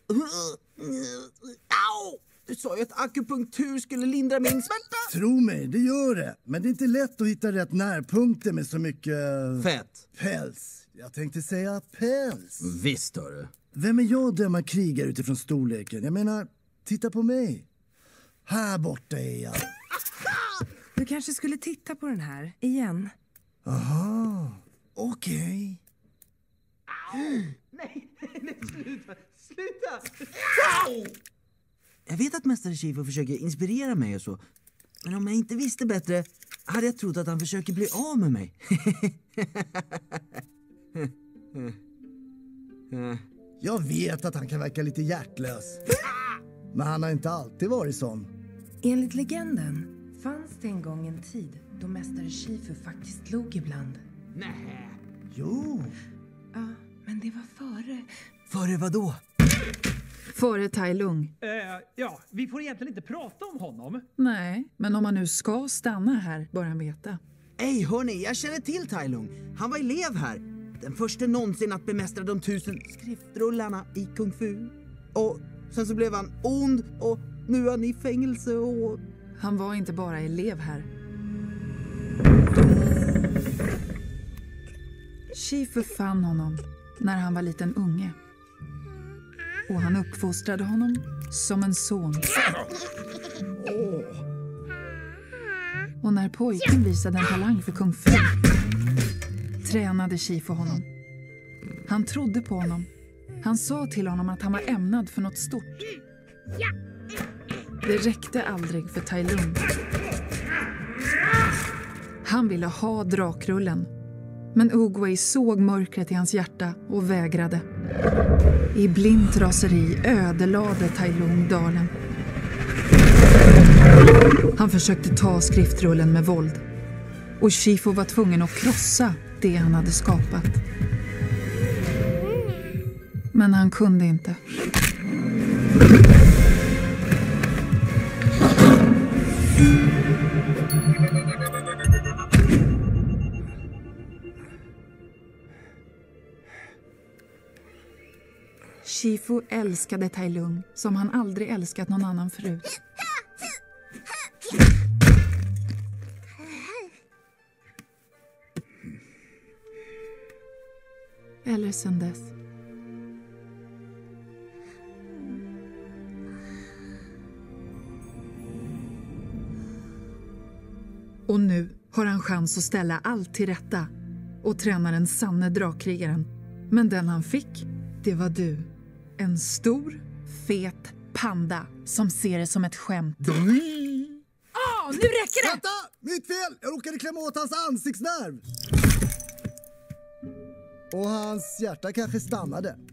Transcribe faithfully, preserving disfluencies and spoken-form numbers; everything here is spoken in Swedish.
Au! Du sa ju att akupunktur skulle lindra min smärta. Tro mig, det gör det. Men det är inte lätt att hitta rätt närpunkter med så mycket... Fett. Päls. Jag tänkte säga päls. Visst, hörru. Vem är jag att döma krigare utifrån storleken? Jag menar, titta på mig. Här borta är jag. Du kanske skulle titta på den här igen. Aha, okej. Okay. Nej, nej, sluta. Sluta. Au! Jag vet att mästare Shifu försöker inspirera mig och så. Men om jag inte visste bättre hade jag trott att han försöker bli av med mig. Jag vet att han kan verka lite hjärtlös. Men han har inte alltid varit sån. Enligt legenden fanns det en gång en tid då mästare Shifu faktiskt log ibland. Nej. Jo. Ja, men det var före. Före vad då? Före Tai Lung. Uh, ja, vi får egentligen inte prata om honom. Nej, men om han nu ska stanna här bör han veta. Ej, hörni, jag känner till Tai Lung. Han var elev här. Den första någonsin att bemästra de tusen skriftrullarna i kung fu. Och sen så blev han ond och nu är han i fängelse och... Han var inte bara elev här. Shifu fann honom när han var liten unge. Och han uppfostrade honom som en son. Och när pojken visade en talang för kung fu tränade Shifu honom. Han trodde på honom. Han sa till honom att han var ämnad för något stort. Det räckte aldrig för Tai Lung. Han ville ha drakrullen. Men Oogway såg mörkret i hans hjärta och vägrade. I blint raseri ödelade Tai Lung dalen. Han försökte ta skriftrullen med våld. Och Shifu var tvungen att krossa det han hade skapat. Men han kunde inte. Shifu älskade Tai Lung som han aldrig älskat någon annan förut. Eller sen dess. Och nu har han chans att ställa allt till rätta och träna den sanne drakkrigaren. Men den han fick, det var du. En stor, fet panda som ser det som ett skämt. Åh, oh, nu räcker det! Vänta! Mitt fel! Jag råkade klämma åt hans ansiktsnerv. Och hans hjärta kanske stannade.